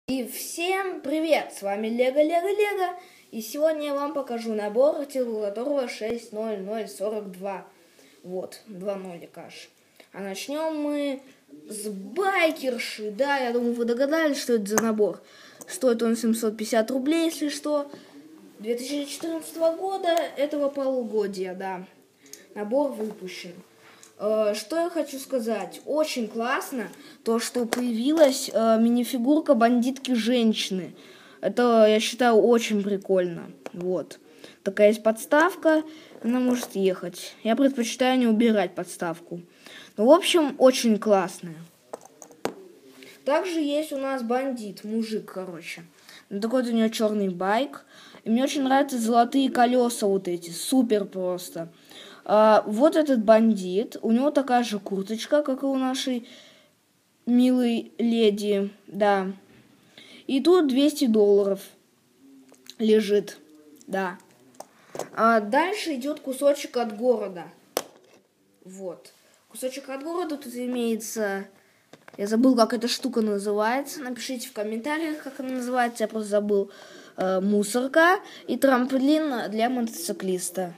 И всем привет! С вами Лего. И сегодня я вам покажу набор, артикул которого 60042. Вот, 2 нолика аж. А начнем мы с байкерши. Да, я думаю, вы догадались, что это за набор. Стоит он 750 рублей, если что. 2014 года, этого полугодия, да. Набор выпущен. Что я хочу сказать? Очень классно то, что появилась минифигурка бандитки-женщины. Это, я считаю, очень прикольно. Вот. Такая есть подставка, она может ехать. Я предпочитаю не убирать подставку. Ну, в общем, очень классная. Также есть у нас бандит, мужик, короче. Такой вот у него черный байк. И мне очень нравятся золотые колеса вот эти. Супер просто. Вот этот бандит, у него такая же курточка, как и у нашей милой леди, да. И тут $200 лежит, да. Дальше идет кусочек от города. Вот. Кусочек от города тут имеется... Я забыл, как эта штука называется. Напишите в комментариях, как она называется. Я просто забыл. Мусорка и трамплин для мотоциклиста.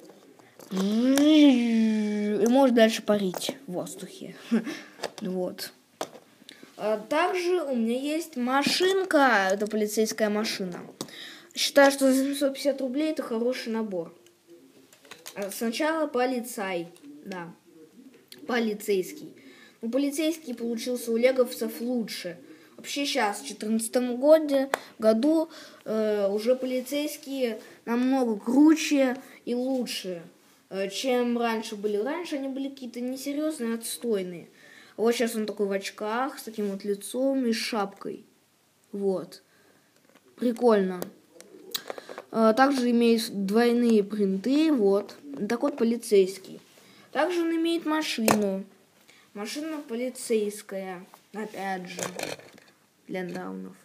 И может дальше парить в воздухе. Вот. Также у меня есть машинка. Это полицейская машина. Считаю, что за 750 рублей это хороший набор. Сначала полицай. Да. Полицейский. Но полицейский получился у леговцев лучше. Вообще сейчас, в 2014 году, уже полицейские намного круче и лучше, чем раньше были. Раньше они были какие-то несерьезные, отстойные. А вот сейчас он такой в очках, с таким вот лицом и шапкой. Вот. Прикольно. Также имеет двойные принты, вот. Такой вот полицейский. Также он имеет машину. Машина полицейская. Опять же. Для даунов.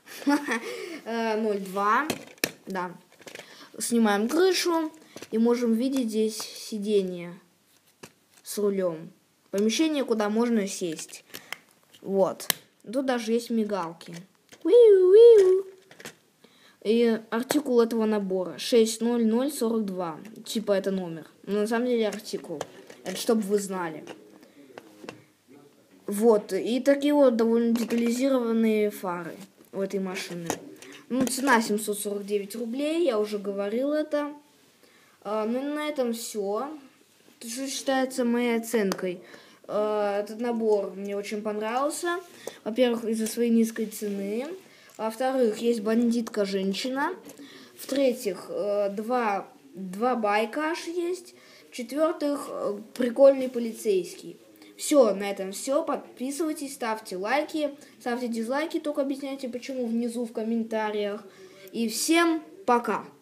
02. Да. Снимаем крышу. И можем видеть здесь сиденье с рулем. Помещение, куда можно сесть. Вот. Тут даже есть мигалки. И артикул этого набора 60042. Типа это номер. Но на самом деле артикул. Это чтобы вы знали. Вот. И такие вот довольно детализированные фары у этой машины. Ну, цена 749 рублей. Я уже говорил это. Ну, на этом все. Это что считается моей оценкой. Этот набор мне очень понравился. Во-первых, из-за своей низкой цены. Во-вторых, есть бандитка-женщина. В-третьих, два байка аж есть. В-четвертых, прикольный полицейский. Все, на этом все. Подписывайтесь, ставьте лайки. Ставьте дизлайки, только объясняйте, почему внизу в комментариях. И всем пока!